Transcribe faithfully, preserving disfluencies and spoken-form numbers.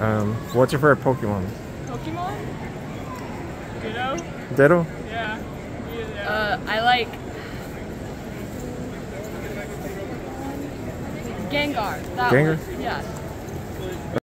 Um, what's your favorite Pokemon? Pokemon? Ditto? Ditto? Yeah. yeah. Uh, I like Gengar. That Gengar? one. Yeah.